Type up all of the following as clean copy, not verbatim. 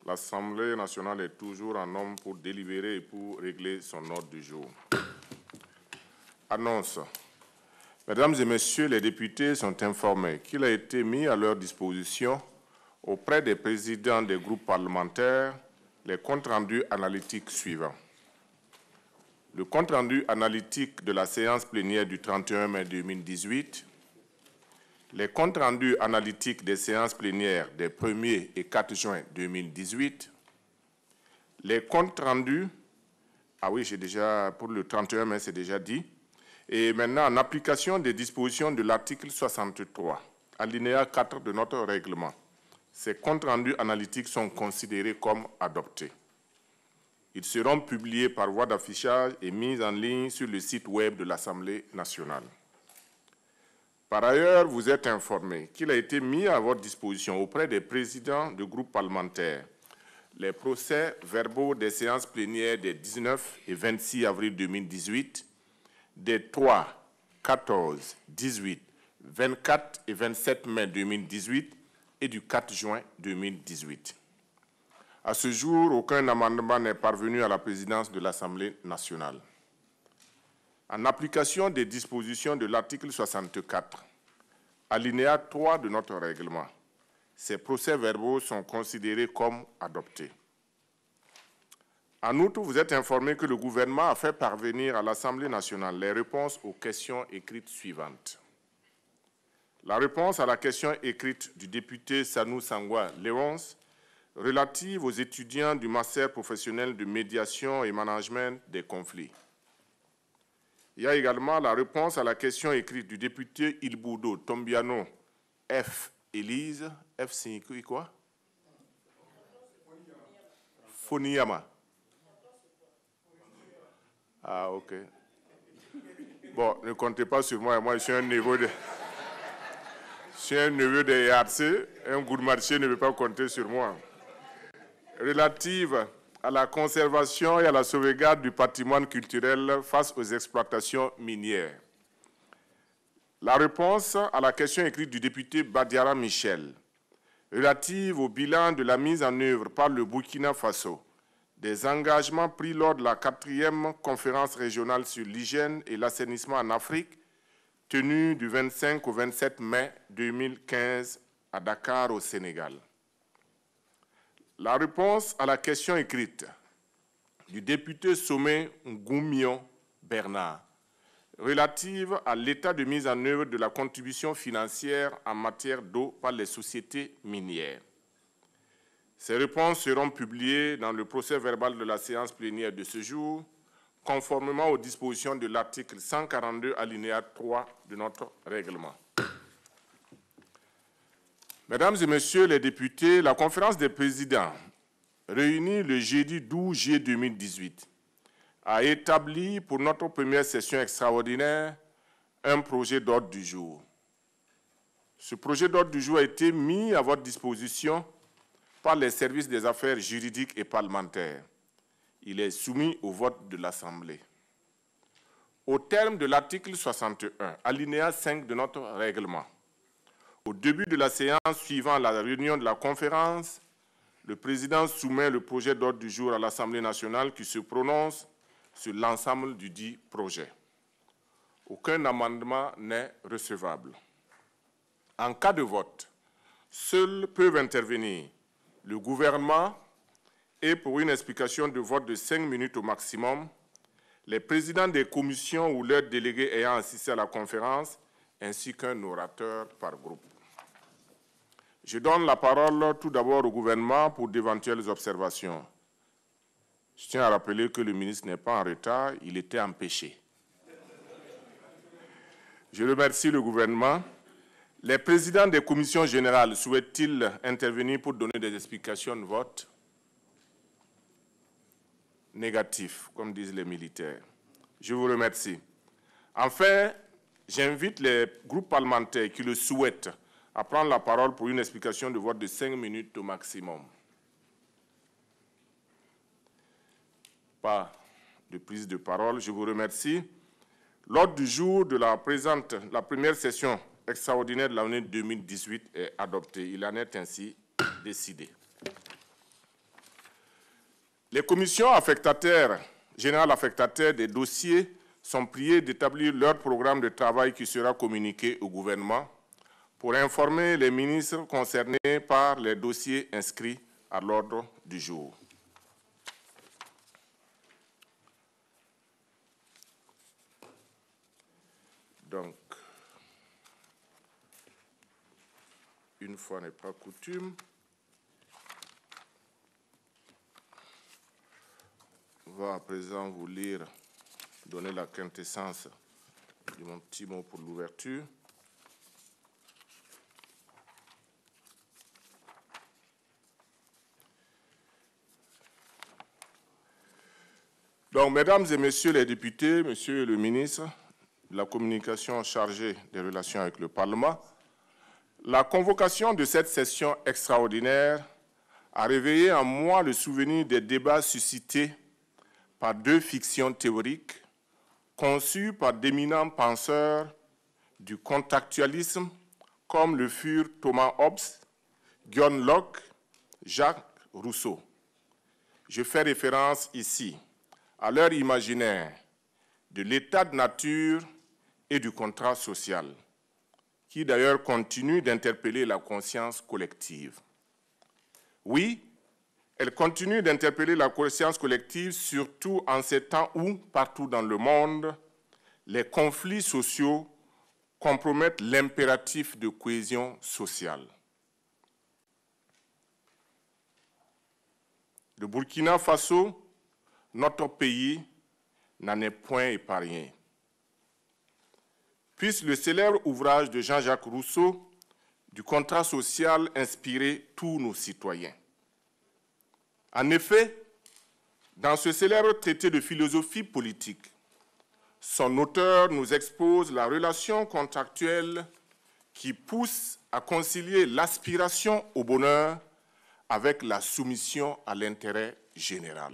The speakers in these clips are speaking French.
L'Assemblée nationale est toujours en nombre pour délibérer et pour régler son ordre du jour. Annonce. Mesdames et Messieurs, les députés sont informés qu'il a été mis à leur disposition auprès des présidents des groupes parlementaires les comptes rendus analytiques suivants. Le compte rendu analytique de la séance plénière du 31 mai 2018, les comptes rendus analytiques des séances plénières des 1er et 4 juin 2018, les comptes rendus, ah oui, j'ai déjà, pour le 31 mai, c'est déjà dit, et maintenant, en application des dispositions de l'article 63, alinéa 4 de notre règlement, ces comptes rendus analytiques sont considérés comme adoptés. Ils seront publiés par voie d'affichage et mis en ligne sur le site web de l'Assemblée nationale. Par ailleurs, vous êtes informés qu'il a été mis à votre disposition auprès des présidents de groupes parlementaires les procès-verbaux des séances plénières des 19 et 26 avril 2018, des 3, 14, 18, 24 et 27 mai 2018 et du 4 juin 2018. À ce jour, aucun amendement n'est parvenu à la présidence de l'Assemblée nationale. En application des dispositions de l'article 64, alinéa 3 de notre règlement, ces procès-verbaux sont considérés comme adoptés. En outre, vous êtes informés que le gouvernement a fait parvenir à l'Assemblée nationale les réponses aux questions écrites suivantes. La réponse à la question écrite du député Sanou Sangwa Léonce relative aux étudiants du master professionnel de médiation et management des conflits. Il y a également la réponse à la question écrite du député Ilboudo Tombiano F. Élise. F signifie quoi? Foniyama. Ah, ok. Bon, ne comptez pas sur moi. Moi, je suis un neveu de Yartse. Un goût de marché ne veut pas compter sur moi. Relative à la conservation et à la sauvegarde du patrimoine culturel face aux exploitations minières. La réponse à la question écrite du député Badiara Michel, relative au bilan de la mise en œuvre par le Burkina Faso des engagements pris lors de la 4e conférence régionale sur l'hygiène et l'assainissement en Afrique, tenue du 25 au 27 mai 2015 à Dakar, au Sénégal. La réponse à la question écrite du député Sommet Ngoumion Bernard, relative à l'état de mise en œuvre de la contribution financière en matière d'eau par les sociétés minières. Ces réponses seront publiées dans le procès-verbal de la séance plénière de ce jour, conformément aux dispositions de l'article 142 alinéa 3 de notre règlement. Mesdames et Messieurs les députés, la conférence des présidents, réunie le jeudi 12 juillet 2018, a établi pour notre première session extraordinaire un projet d'ordre du jour. Ce projet d'ordre du jour a été mis à votre disposition par les services des affaires juridiques et parlementaires. Il est soumis au vote de l'Assemblée. Au terme de l'article 61, alinéa 5 de notre règlement, au début de la séance suivant la réunion de la conférence, le président soumet le projet d'ordre du jour à l'Assemblée nationale qui se prononce sur l'ensemble du dit projet. Aucun amendement n'est recevable. En cas de vote, seuls peuvent intervenir le gouvernement et, pour une explication de vote de 5 minutes au maximum, les présidents des commissions ou leurs délégués ayant assisté à la conférence, ainsi qu'un orateur par groupe. Je donne la parole tout d'abord au gouvernement pour d'éventuelles observations. Je tiens à rappeler que le ministre n'est pas en retard, il était empêché. Je remercie le gouvernement. Les présidents des commissions générales souhaitent-ils intervenir pour donner des explications de vote? Négatif, comme disent les militaires. Je vous remercie. Enfin, j'invite les groupes parlementaires qui le souhaitent à prendre la parole pour une explication de vote de 5 minutes au maximum. Pas de prise de parole, je vous remercie. L'ordre du jour de la première session extraordinaire de l'année 2018 est adopté. Il en est ainsi décidé. Les commissions affectataires, générales affectataires des dossiers sont priées d'établir leur programme de travail qui sera communiqué au gouvernement pour informer les ministres concernés par les dossiers inscrits à l'ordre du jour. Donc, une fois n'est pas coutume, on va à présent vous lire, donner la quintessence de mon petit mot pour l'ouverture. Donc, mesdames et messieurs les députés, monsieur le ministre de la communication chargé des relations avec le Parlement, la convocation de cette session extraordinaire a réveillé en moi le souvenir des débats suscités par deux fictions théoriques conçues par d'éminents penseurs du contextualisme comme le furent Thomas Hobbes, John Locke, Jacques Rousseau. Je fais référence ici à leur imaginaire de l'état de nature et du contrat social, qui d'ailleurs continue d'interpeller la conscience collective. Oui, elle continue d'interpeller la conscience collective, surtout en ces temps où, partout dans le monde, les conflits sociaux compromettent l'impératif de cohésion sociale. Le Burkina Faso, notre pays, n'en est point épargné. Puisse le célèbre ouvrage de Jean-Jacques Rousseau du contrat social inspirer tous nos citoyens. En effet, dans ce célèbre traité de philosophie politique, son auteur nous expose la relation contractuelle qui pousse à concilier l'aspiration au bonheur avec la soumission à l'intérêt général.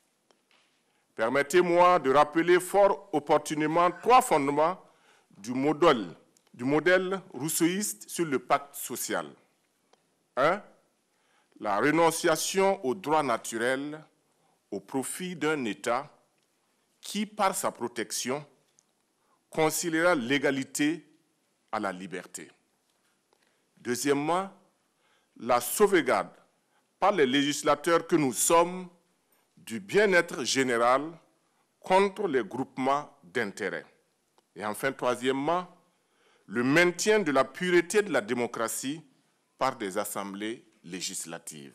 Permettez-moi de rappeler fort opportunément trois fondements du modèle rousseauiste sur le pacte social. 1. La renonciation aux droits naturels au profit d'un État qui, par sa protection, conciliera l'égalité à la liberté. Deuxièmement, la sauvegarde par les législateurs que nous sommes du bien-être général contre les groupements d'intérêts. Et enfin, troisièmement, le maintien de la pureté de la démocratie par des assemblées législatives.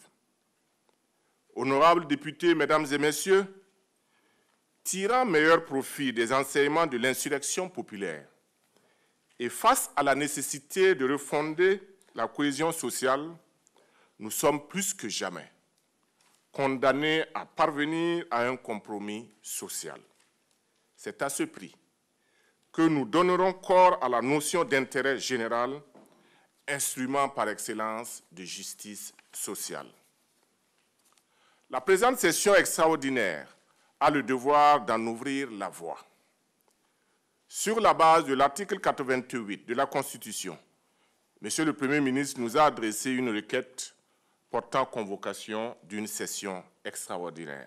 Honorables députés, mesdames et messieurs, tirant meilleur profit des enseignements de l'insurrection populaire et face à la nécessité de refonder la cohésion sociale, nous sommes plus que jamais condamnés à parvenir à un compromis social. C'est à ce prix que nous donnerons corps à la notion d'intérêt général, instrument par excellence de justice sociale. La présente session extraordinaire a le devoir d'en ouvrir la voie. Sur la base de l'article 88 de la Constitution, Monsieur le Premier ministre nous a adressé une requête portant convocation d'une session extraordinaire.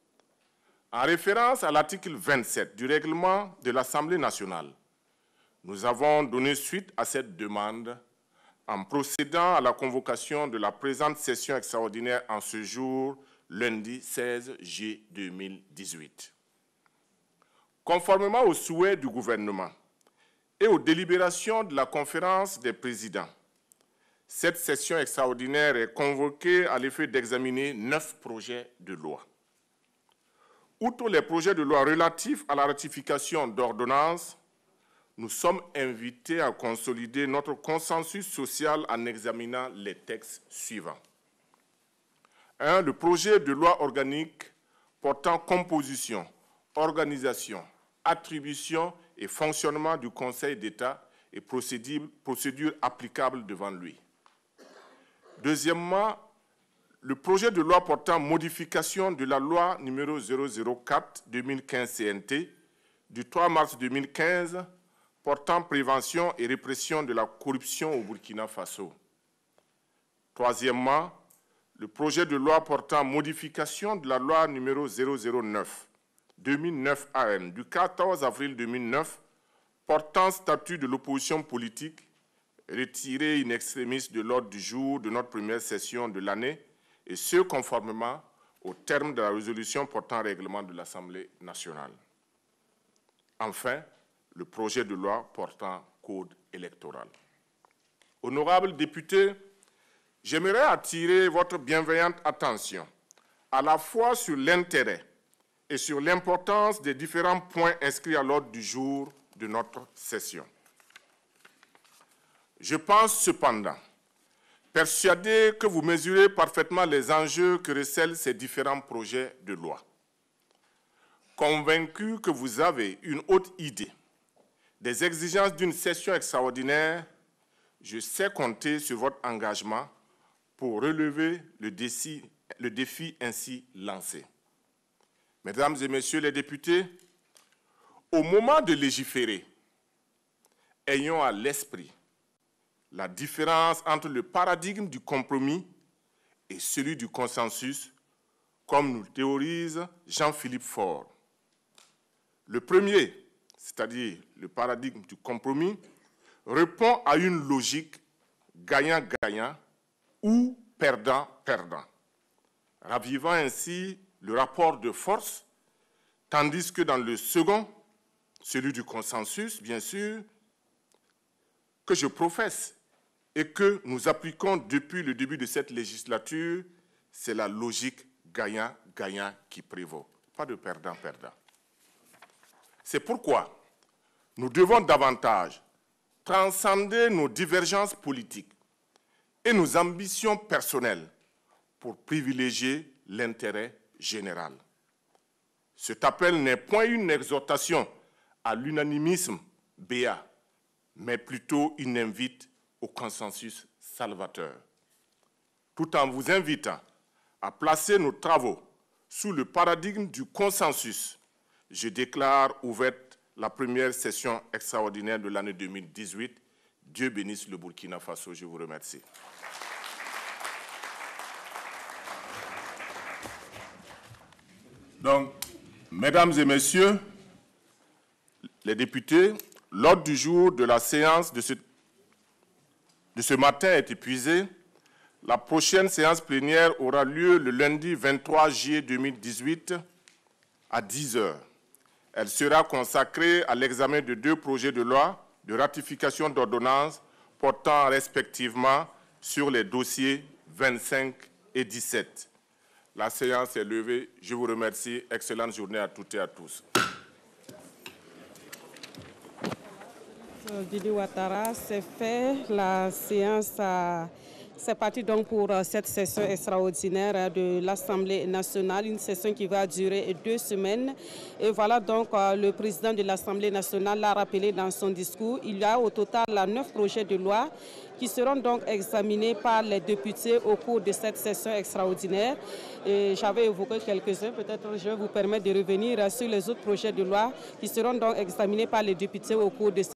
En référence à l'article 27 du règlement de l'Assemblée nationale, nous avons donné suite à cette demande en procédant à la convocation de la présente session extraordinaire en ce jour, lundi 16 juillet 2018. Conformément aux souhaits du gouvernement et aux délibérations de la conférence des présidents, cette session extraordinaire est convoquée à l'effet d'examiner 9 projets de loi. Outre les projets de loi relatifs à la ratification d'ordonnances, nous sommes invités à consolider notre consensus social en examinant les textes suivants. 1. Le projet de loi organique portant composition, organisation, attribution et fonctionnement du Conseil d'État et procédures applicables devant lui. Deuxièmement, le projet de loi portant modification de la loi numéro 004-2015 CNT du 3 mars 2015 portant prévention et répression de la corruption au Burkina Faso. Troisièmement, le projet de loi portant modification de la loi numéro 009/2009 AN du 14 avril 2009 portant statut de l'opposition politique, retiré in extremis de l'ordre du jour de notre première session de l'année, et ce conformément au terme de la résolution portant règlement de l'Assemblée nationale. Enfin, le projet de loi portant code électoral. Honorables députés, j'aimerais attirer votre bienveillante attention à la fois sur l'intérêt et sur l'importance des différents points inscrits à l'ordre du jour de notre session. Je pense cependant, persuadé que vous mesurez parfaitement les enjeux que recèlent ces différents projets de loi, convaincu que vous avez une haute idée des exigences d'une session extraordinaire, je sais compter sur votre engagement pour relever le défi ainsi lancé. Mesdames et messieurs les députés, au moment de légiférer, ayons à l'esprit la différence entre le paradigme du compromis et celui du consensus, comme nous le théorise Jean-Philippe Faure. Le premier, c'est-à-dire le paradigme du compromis, répond à une logique gagnant-gagnant ou perdant-perdant, ravivant ainsi le rapport de force, tandis que dans le second, celui du consensus, bien sûr, que je professe et que nous appliquons depuis le début de cette législature, c'est la logique gagnant-gagnant qui prévaut, pas de perdant-perdant. C'est pourquoi nous devons davantage transcender nos divergences politiques et nos ambitions personnelles pour privilégier l'intérêt général. Cet appel n'est point une exhortation à l'unanimisme béat, mais plutôt une invite au consensus salvateur. Tout en vous invitant à placer nos travaux sous le paradigme du consensus, je déclare ouverte la première session extraordinaire de l'année 2018. Dieu bénisse le Burkina Faso. Je vous remercie. Donc, mesdames et messieurs les députés, l'ordre du jour de la séance de ce matin est épuisé. La prochaine séance plénière aura lieu le lundi 23 juillet 2018 à 10 h. Elle sera consacrée à l'examen de 2 projets de loi de ratification d'ordonnances portant respectivement sur les dossiers 25 et 17. La séance est levée. Je vous remercie. Excellente journée à toutes et à tous. Didi Ouattara, c'est fait. La séance c'est parti donc pour cette session extraordinaire de l'Assemblée nationale, une session qui va durer 2 semaines. Et voilà donc le président de l'Assemblée nationale l'a rappelé dans son discours. Il y a au total 9 projets de loi qui seront donc examinés par les députés au cours de cette session extraordinaire. Et j'avais évoqué quelques-uns, peut-être je vais vous permettre de revenir sur les autres projets de loi qui seront donc examinés par les députés au cours de